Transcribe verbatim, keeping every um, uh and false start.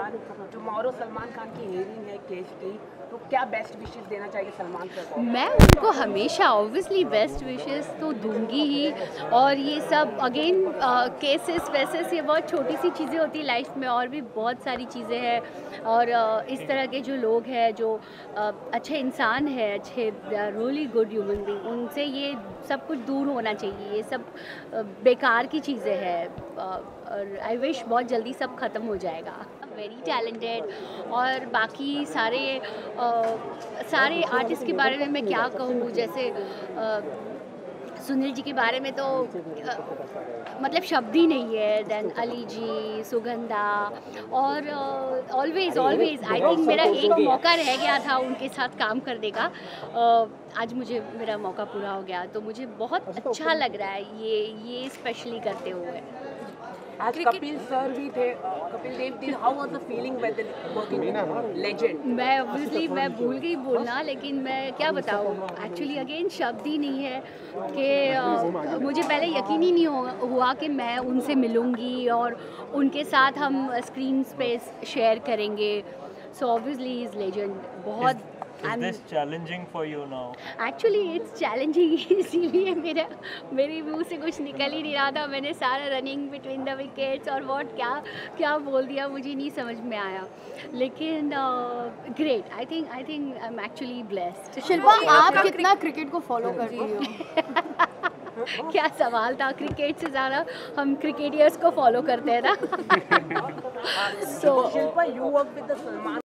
Khan, tomorrow Salman Khan की hearing है case की, तो क्या बेस्ट विशेस देना चाहिए सलमान को? मैं उनको हमेशा ऑब्वियसली बेस्ट विशेस तो दूंगी ही। और ये सब अगेन केसेस वैसेस ये बहुत छोटी सी चीज़ें होती है लाइफ में, और भी बहुत सारी चीज़ें हैं। और uh, इस तरह के जो लोग हैं जो uh, अच्छे इंसान हैं, अच्छे रियली गुड ह्यूमन बीइंग, उनसे ये सब कुछ दूर होना चाहिए। ये सब uh, बेकार की चीज़ें हैं। uh, और आई विश बहुत जल्दी सब ख़त्म हो जाएगा। Very talented. और बाकी सारे आ, सारे आर्टिस्ट के बारे में मैं क्या कहूँ, जैसे आ, सुनील जी के बारे में तो आ, मतलब शब्द ही नहीं है। देन अली जी, सुगंधा, और ऑलवेज ऑलवेज आई थिंक मेरा एक मौका रह गया था उनके साथ काम करने का। आ, आज मुझे मेरा मौका पूरा हो गया, तो मुझे बहुत अच्छा लग रहा है ये ये स्पेशली करते हुए। आज कपिल सर भी थे, Kapil Dev ji, how was the feeling with working with legend? मैं ऑब्वियसली मैं भूल गई बोलना, लेकिन मैं क्या बताऊँ, एक्चुअली अगेन शब्द ही नहीं है कि uh, मुझे पहले यकीन ही नहीं हुआ कि मैं उनसे मिलूँगी और उनके साथ हम स्क्रीन स्पेस शेयर करेंगे। So obviously is legend. बहुत Is this challenging for you now? Actually it's challenging, इसीलिए मेरा मेरे मुंह से कुछ निकल ही नहीं रहा था। मैंने सारा रनिंग बिटवीन द विकेट्स और व्हाट क्या क्या बोल दिया मुझे नहीं समझ में आया, लेकिन great. I think I think I am actually blessed. Shilpa, आप कितना क्रिकेट को फॉलो करती हो? क्या सवाल था, क्रिकेट से ज़्यादा हम क्रिकेटियर्स को फॉलो करते हैं ना। So Shilpa, you work with the Salman